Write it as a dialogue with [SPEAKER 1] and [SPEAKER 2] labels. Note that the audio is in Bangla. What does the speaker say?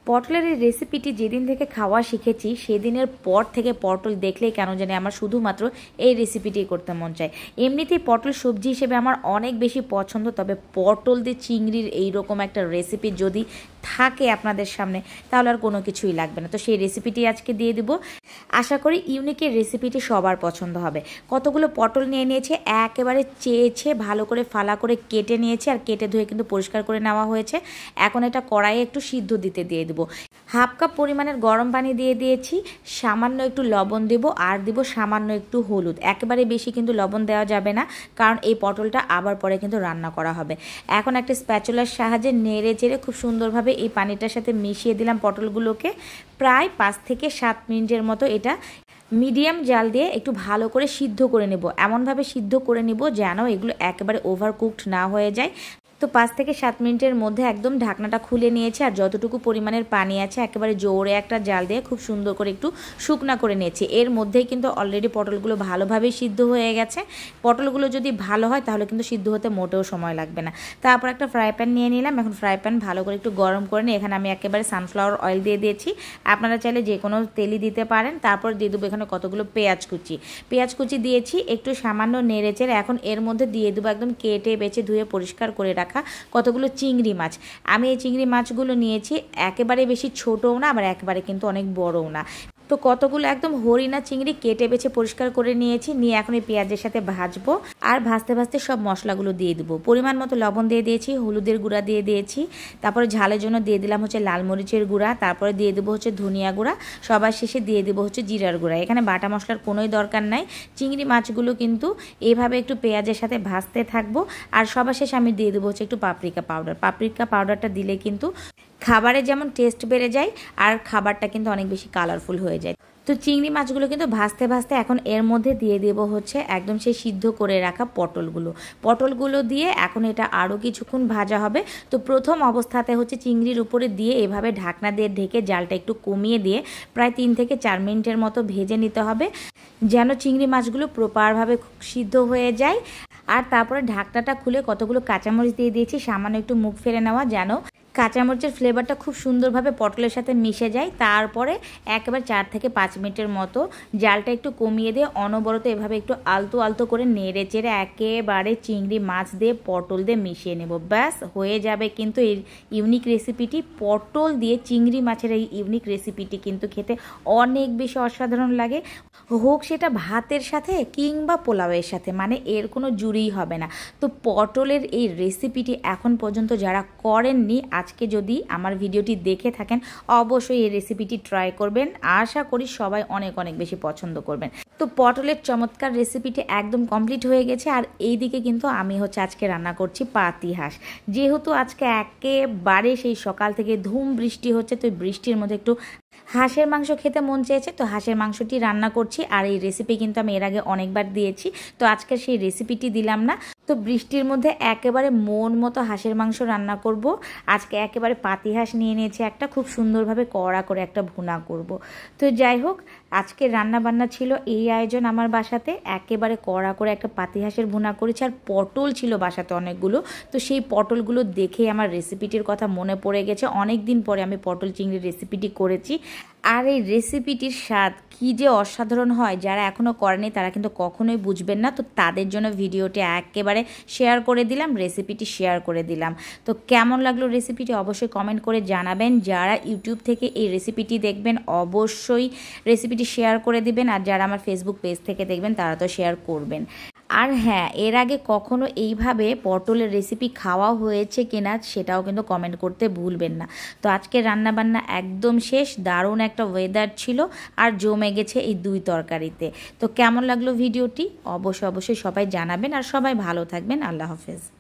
[SPEAKER 1] পটলের এই রেসিপিটি যেদিন থেকে খাওয়া শিখেছি সেদিনের পর থেকে পটল দেখলেই কেন জানি আমার শুধুমাত্র এই রেসিপিটি করতে মন চায়। এমনিতেই পটল সবজি হিসেবে আমার অনেক বেশি পছন্দ, তবে পটল দিয়ে চিংড়ির এইরকম একটা রেসিপি যদি থাকে আপনাদের সামনে তাহলে আর কোনো কিছুই লাগবে না। তো সেই রেসিপিটি আজকে দিয়ে দিব। আশা করি ইউনিকের রেসিপিটি সবার পছন্দ হবে। কতগুলো পটল নিয়ে নিয়েছে, একেবারে চেয়েছে ভালো করে ফালা করে কেটে নিয়েছে, আর কেটে ধুয়ে কিন্তু পরিষ্কার করে নেওয়া হয়েছে। এখন এটা কড়াইয়ে একটু সিদ্ধ দিতে দিয়ে দেবো। হাফ কাপ পরিমাণের গরম পানি দিয়ে দিয়েছি, সামান্য একটু লবণ দেব আর দিব সামান্য একটু হলুদ। একেবারে বেশি কিন্তু লবণ দেওয়া যাবে না, কারণ এই পটলটা আবার পরে কিন্তু রান্না করা হবে। এখন একটা স্প্যাচুলার সাহায্যে নেড়ে চেড়ে খুব সুন্দরভাবে এই পানিটার সাথে মিশিয়ে দিলাম পটলগুলোকে। প্রায় 5 থেকে 7 মিনিটের মতো এটা মিডিয়াম জাল দিয়ে একটু ভালো করে সিদ্ধ করে নেব। এমনভাবে সিদ্ধ করে নিব যেন এগুলো একেবারে ওভারকুকড না হয়ে যায়। তো 5 থেকে 7 মিনিটের মধ্যে একদম ঢাকনাটা খুলে নিয়েছি, আর যতটুকু পরিমাণের পানি আছে একেবারে জোরে একটা জাল দিয়ে খুব সুন্দর করে একটু শুকনা করে নিয়েছি। এর মধ্যেই কিন্তু অলরেডি পটলগুলো ভালোভাবেই সিদ্ধ হয়ে গেছে। পটলগুলো যদি ভালো হয় তাহলে কিন্তু সিদ্ধ হতে মোটেও সময় লাগবে না। তারপর একটা ফ্রাই প্যান নিয়ে নিলাম। এখন ফ্রাই প্যান ভালো করে একটু গরম করে নিয়ে এখানে আমি একেবারে সানফ্লাওয়ার অয়েল দিয়ে দিয়েছি। আপনারা চাইলে যে কোনো তেলই দিতে পারেন। তারপর দিয়ে দেবো এখানে কতগুলো পেঁয়াজ কুচি দিয়েছি, একটু সামান্য নেড়েচেড়ে এখন এর মধ্যে দিয়ে দেবো একদম কেটে বেছে ধুয়ে পরিষ্কার করে রাখা কতগুলো চিংড়ি মাছ। আমি এই চিংড়ি মাছগুলো নিয়েছি, একেবারে বেশি ছোটও না আবার একেবারে কিন্তু অনেক বড়ও না। তো কতগুলো একদম হরিণা চিংড়ি কেটে বেছে পরিষ্কার করে নিয়েছি। নিয়ে এখন এই পেঁয়াজের সাথে ভাজবো, আর ভাজতে ভাজতে সব মশলাগুলো দিয়ে দেবো। পরিমাণ মতো লবণ দিয়ে দিয়েছি, হলুদের গুঁড়া দিয়ে দিয়েছি, তারপরে ঝালের জন্য দিয়ে দিলাম হচ্ছে লাল মরিচের গুঁড়া, তারপরে দিয়ে দেবো হচ্ছে ধনিয়া গুঁড়া, সবার শেষে দিয়ে দেবো হচ্ছে জিরার গুঁড়া। এখানে বাটা মশলার কোনোই দরকার নাই। চিংড়ি মাছগুলো কিন্তু এইভাবে একটু পেঁয়াজের সাথে ভাজতে থাকবো। আর সবার শেষে আমি দিয়ে দেবো হচ্ছে একটু পাপরিকা পাউডারটা দিলে কিন্তু খাবারে যেমন টেস্ট বেড়ে যায় আর খাবারটা কিন্তু অনেক বেশি কালারফুল হয়ে যায়। তো চিংড়ি মাছগুলো কিন্তু ভাজতে ভাজতে এখন এর মধ্যে দিয়ে দেবো হচ্ছে একদম সেই সিদ্ধ করে রাখা পটলগুলো দিয়ে এখন এটা আরও কিছুক্ষণ ভাজা হবে। তো প্রথম অবস্থাতে হচ্ছে চিংড়ির উপরে দিয়ে এভাবে ঢাকনা দিয়ে ঢেকে জালটা একটু কমিয়ে দিয়ে প্রায় 3 থেকে 4 মিনিটের মতো ভেজে নিতে হবে, যেন চিংড়ি মাছগুলো প্রপারভাবে সিদ্ধ হয়ে যায়। আর তারপরে ঢাকনাটা খুলে কতগুলো কাঁচামরিচ দিয়ে দিয়েছি, সামান্য একটু মুখ ফেলে নেওয়া যেন কাঁচামরিচের ফ্লেভারটা খুব সুন্দরভাবে পটলের সাথে মিশে যায়। তারপরে একেবারে 4 থেকে 5 মিনিটের মতো জালটা একটু কমিয়ে দিয়ে অনবরত এভাবে একটু আলতো করে নেড়ে চেড়ে একেবারে চিংড়ি মাছ দিয়ে পটল দিয়ে মিশিয়ে নেব। ব্যাস হয়ে যাবে কিন্তু এই ইউনিক রেসিপিটি। পটল দিয়ে চিংড়ি মাছের এই ইউনিক রেসিপিটি কিন্তু খেতে অনেক বেশি অসাধারণ লাগে, হোক সেটা ভাতের সাথে কিংবা পোলাওয়ের সাথে, মানে এর কোনো জুড়িই হবে না। তো পটলের এই রেসিপিটি এখন পর্যন্ত যারা করেননি, আজকে যদি আমার ভিডিওটি দেখে থাকেন অবশ্যই এই রেসিপিটি ট্রাই করবেন। আশা করি সবাই অনেক বেশি পছন্দ করবেন। তো পটলের চমৎকার রেসিপিটি একদম কমপ্লিট হয়ে গেছে। আর এইদিকে কিন্তু আমি হচ্ছে আজকে রান্না করছি পাতি হাঁস। যেহেতু আজকে একেবারে সেই সকাল থেকে ধুম বৃষ্টি হচ্ছে, তো বৃষ্টির মধ্যে একটু হাঁসের মাংস খেতে মন চেয়েছে, তো হাঁসের মাংসটি রান্না করছি। আর এই রেসিপি কিন্তু আমি এর আগে অনেকবার দিয়েছি, তো আজকে সেই রেসিপিটি দিলাম না। তো বৃষ্টির মধ্যে একেবারে মন মতো হাঁসের মাংস রান্না করব। আজকে একেবারে পাতি হাঁস নিয়ে নিয়েছি একটা, খুব সুন্দরভাবে কড়া করে একটা ভুনা করব। তো যাই হোক, আজকে রান্না বান্না ছিল এই আয়োজন আমার বাসাতে। একেবারে কড়া করে একটা পাতি হাঁসের ভুনা করেছি, আর পটল ছিল বাসাতে অনেকগুলো। তো সেই পটলগুলো দেখেই আমার রেসিপিটির কথা মনে পড়ে গেছে। অনেক দিন পরে আমি পটল চিংড়ির রেসিপিটি করেছি, আর এই রেসিপিটির স্বাদ কি যে অসাধারণ হয়, যারা এখনও করেনি তারা কিন্তু কখনোই বুঝবেন না। তো তাদের জন্য ভিডিওটি একেবারে শেয়ার করে দিলাম, রেসিপিটি শেয়ার করে দিলাম। তো কেমন লাগলো রেসিপিটি অবশ্যই কমেন্ট করে জানাবেন। যারা ইউটিউব থেকে এই রেসিপিটি দেখবেন অবশ্যই রেসিপিটি শেয়ার করে দিবেন, আর যারা আমার ফেসবুক পেজ থেকে দেখবেন তারা তো শেয়ার করবেন। আর হ্যাঁ, এর আগে কখনো এইভাবে পটলের রেসিপি খাওয়া হয়েছে কিনা সেটাও কিন্তু কমেন্ট করতে ভুলবেন না। তো আজকে রান্নাবান্না একদম শেষ। দারুণ একটা ওয়েদার ছিল আর জমে গেছে এই 2 তরকারিতে। তো কেমন লাগলো ভিডিওটি অবশ্যই সবাই জানাবেন, আর সবাই ভালো থাকবেন। আল্লাহ হাফেজ।